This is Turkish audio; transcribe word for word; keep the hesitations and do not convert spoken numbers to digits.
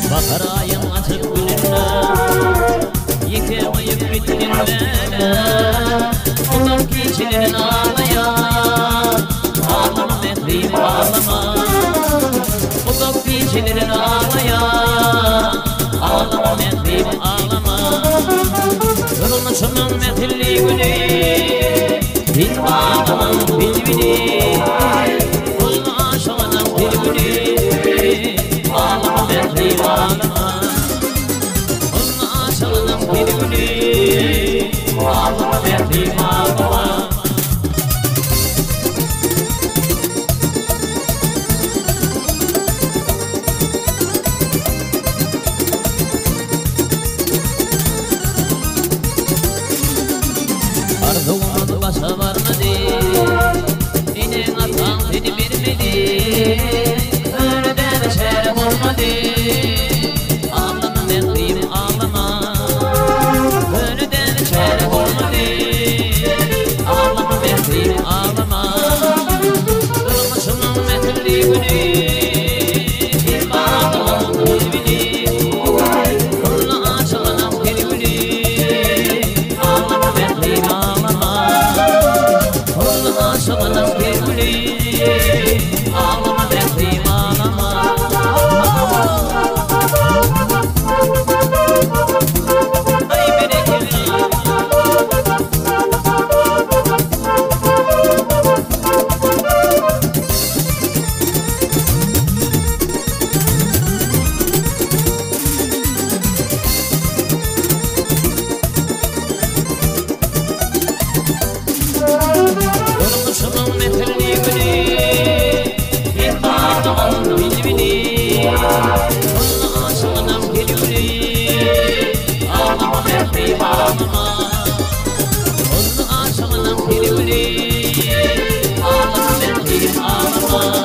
Bahar ayın açıp gülünle yıkılayıp bittinlere Uzak geçirin ağlaya Ağlama mehrim ağlama Uzak geçirin ağlaya Ağlama mehrim ağlama Yorulmuşumun mehilli günü Bir ağlamam bilbili Olma aşağıdan bir günü Ağlama mehrim ağlama Olma aşağıdan bir günü Ağlama mehrim ağlama Arzuğumun başa varmadı İnin atan seni bilmedi Öğreden şeref olmadı Ağlama mehrim ağlama Öğreden şeref olmadı Ağlama mehrim ağlama Durmuşumun mehirli günü Bir bağlamam bilbini Kullu aşağıdan bir günü Ağlama mehrim ağlama Aşağıdan bir gülü Ağlama mehrim ağlama Ay berekeli Durmuşumun mehirli günü Bir bağlamam bilbini Kullu aşağıdan bir gülü Ağlama mehrim ağlama Kullu aşağıdan bir gülü Ağlama mehrim ağlama